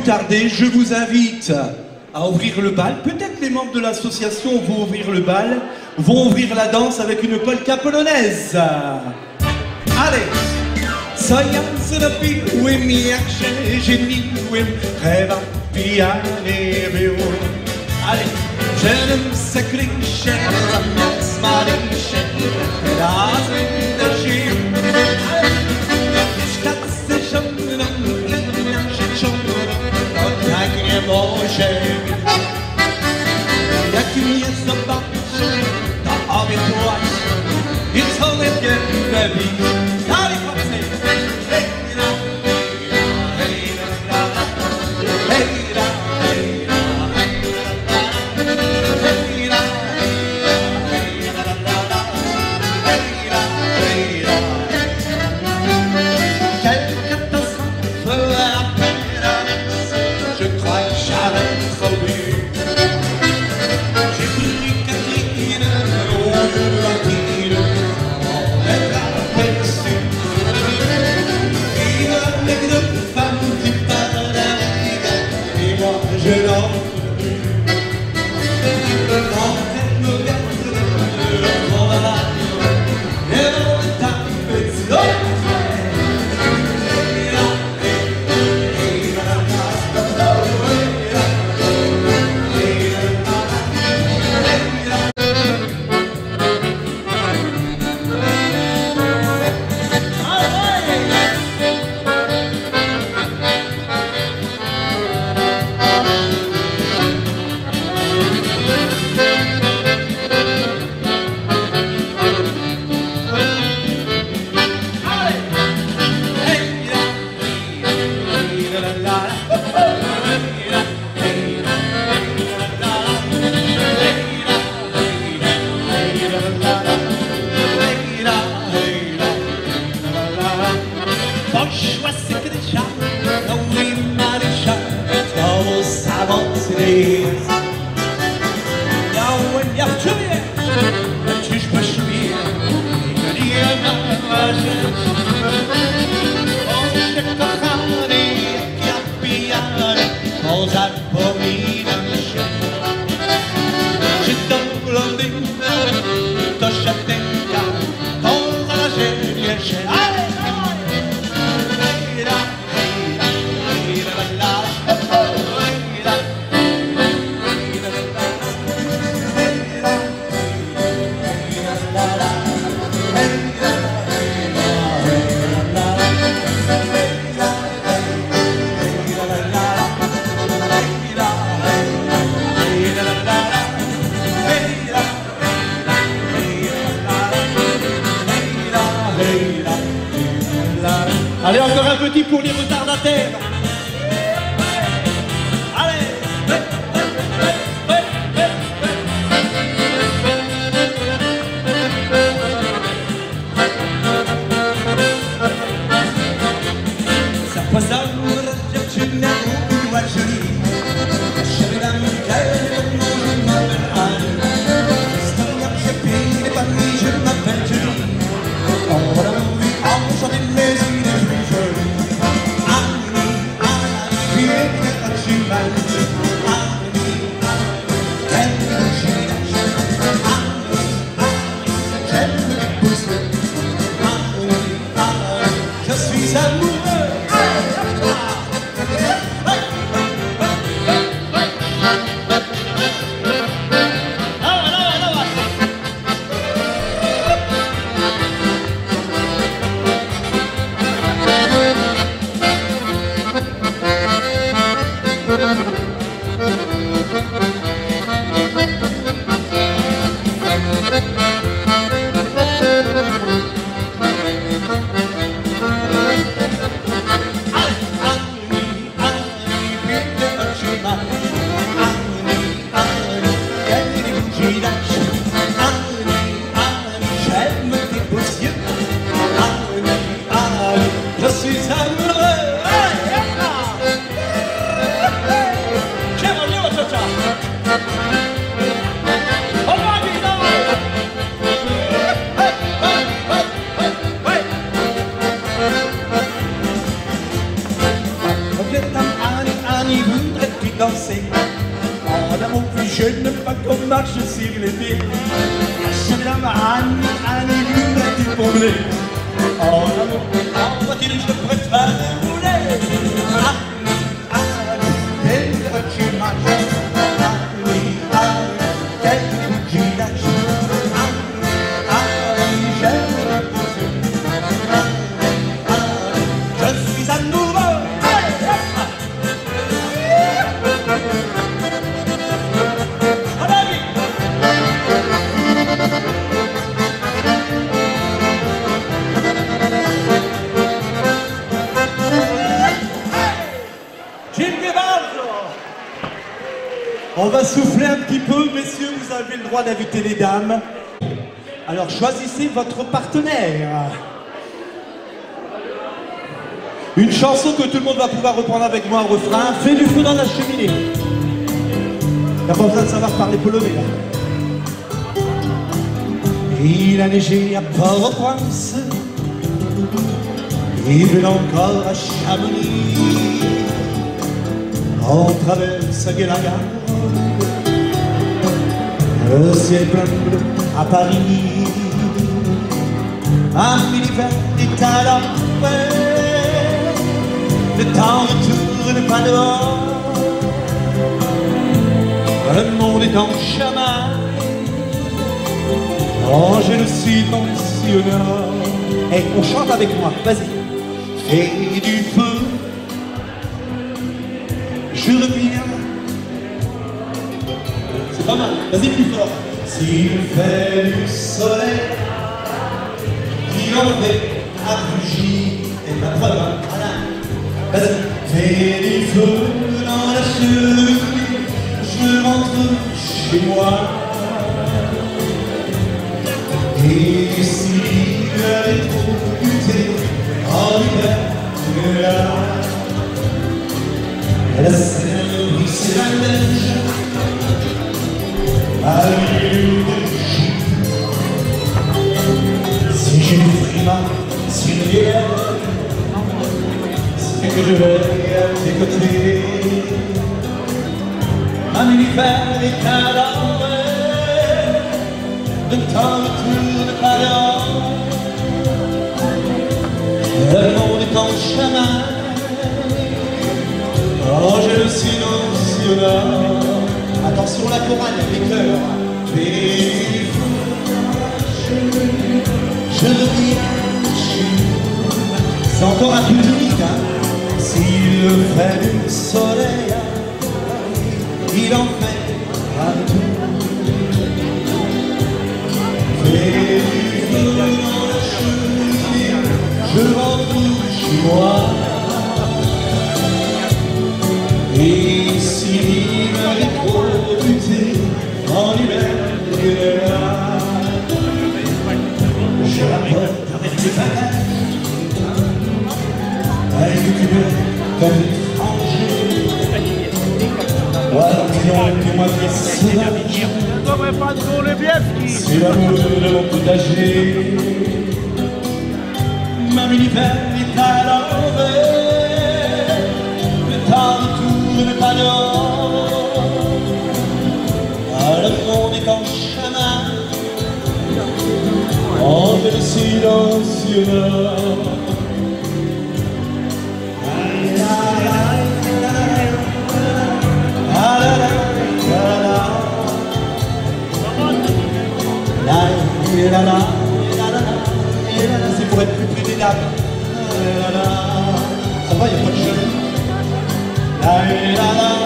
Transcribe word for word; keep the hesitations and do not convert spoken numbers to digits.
tarder, je vous invite à ouvrir le bal. Peut-être les membres de l'association vont ouvrir le bal, vont ouvrir la danse avec une polka polonaise. Allez! Stojący na piłym, jak się żeniłem, chyba pijany był. Ale żenem se krysie, zamiast marysie, razem do sił. Tak se żoną i narzeczą, to tak nie może być. Jak mnie zobaczy, to obie płacze i co mnie nie bić. Dalej, chłopcy! Allez, encore un petit pour les retardataires. Allez. Zapasała dziewczyna kupiła drzwi. Szedł nam kajek, może mamy ani. Stała przepięknie, pani, że ma drzwi. Ona mówi, o, że nie mezi. Ciao, ciao, ciao. danser. Oh, dans mon plus jeune, pas qu'on marche sur les pieds. Je suis la marane, un élu, la tête pommelée. Oh, l'amour, en voiture, je préfère rouler. Ah, ah, dès que tu marches, ah, oui, ah, dès que tu lâches, ah, ah, j'aime la poser. Ah, ah, je suis amoureux. On va souffler un petit peu, messieurs, vous avez le droit d'inviter les dames. Alors choisissez votre partenaire. Une chanson que tout le monde va pouvoir reprendre avec moi, un refrain. Fais du feu dans la cheminée. Il n'y a pas besoin de savoir parler polonais là. Il a neigé à Port-au-Prince. Il veut encore à Chamonix. On traverse Guélaga. Le ciel plein bleu à Paris. Un l'hiver est à l'envers. Le temps ne tourne pas dehors. Le monde est en chemin. Oh, j'ai le silence sonore. Hey, on chante avec moi, vas-y. Fais du feu. Je reviens. C'est pas mal, vas-y plus fort. S'il fait du soleil, il en fait à bougie. Et ma voilà, voilà. Vas-y. Fais du feu dans la cheminée, je rentre chez moi. Et si l'hiver est trop buté, en hiver, là. La Seine, oui, c'est la neige, à l'île de Chine. Si j'ai du frimas sur les lèvres, c'est que je vais à tes côtés. Un univers est à l'envers, le temps ne tourne pas l'heure. Le monde est en chemin. Oh, j'ai le silence sur là. Attention la chorale, les cœurs. Je reviens chez moi. C'est encore un peu unique, hein. S'il fait du soleil, il en fait partout. Fais du feu dans la cheminée, je rentre chez moi. Et si l'hiver est trop buté, en hiver, il est là. Je rapporte avec des bagages, avec du cœur comme étranger. Voilà, dis-moi qui c'est c'est l'amour de mon potager. Même l'hiver est à l'envers, le temps ne tourne pas dehors. Ah, le monde est en chemin. Oh, j'ai le silence là. C'est pour être plus près des dames. Ça va, il n'y a pas de cheveux.